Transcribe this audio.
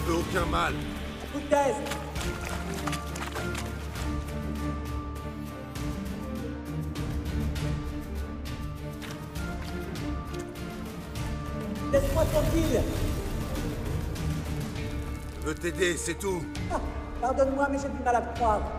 veux aucun mal. Foutaise. Laisse-moi tranquille. Je veux t'aider, c'est tout. Ah, pardonne-moi, mais j'ai du mal à te croire.